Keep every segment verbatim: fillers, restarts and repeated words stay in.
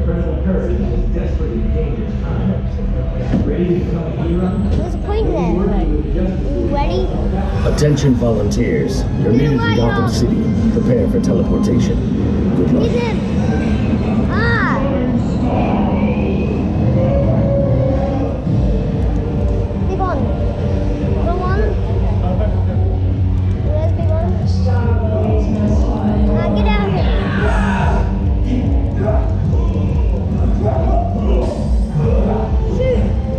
What's the point then? You ready? Attention volunteers. You're needed in Gotham City. Prepare for teleportation. Good luck. Get in. Ah. Big one. Little one. Where's big one? Ah, get out of here. Shoot.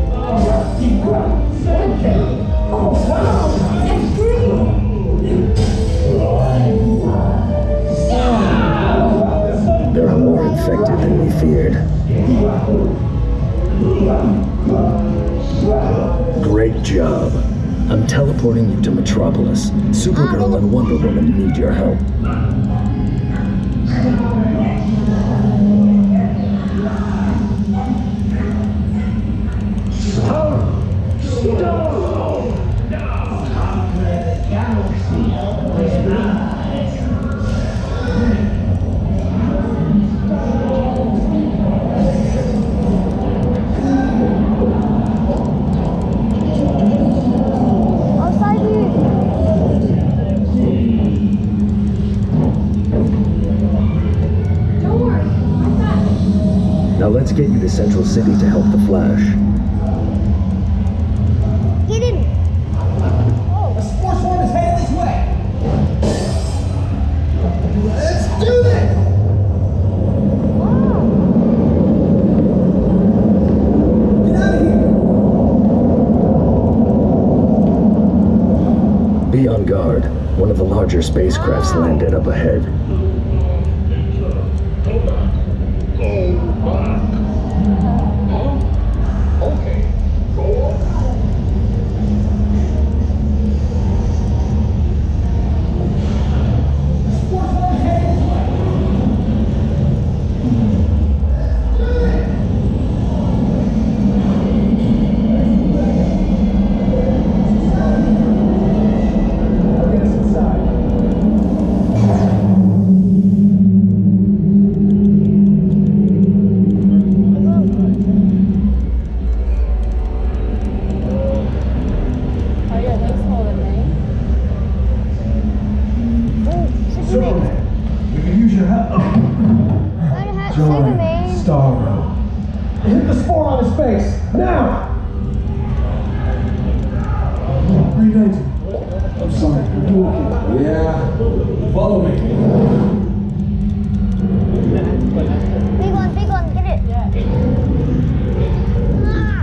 There are more infected than we feared. Great job. I'm teleporting you to Metropolis. Supergirl and Wonder Woman need your help. Now let's get you to Central City to help the Flash. Get in. Oh, a sports swarm is headed this way. Let's do this. Wow. Get out of here. Be on guard. One of the larger spacecrafts landed up ahead. Superman, we can use your help. Join Starro. Hit the spore on his face, now! Green Lantern. I'm sorry, are you okay? Yeah. Follow me. Big one, big one, get it. Yeah. Ah.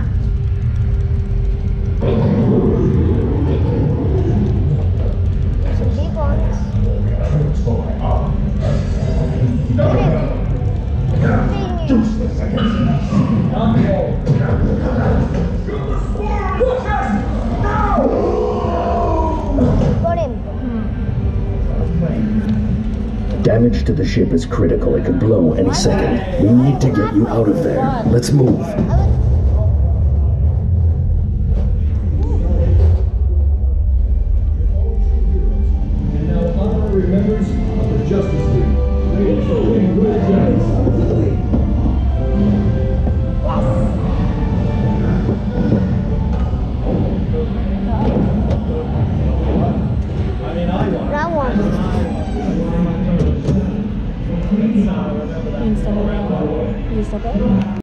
Some big ones. Get it. Got him. Damage to the ship is critical. It could blow any second. We need to get you out of there. Let's move. And now honorary members of the Justice League. Ladies and gentlemen,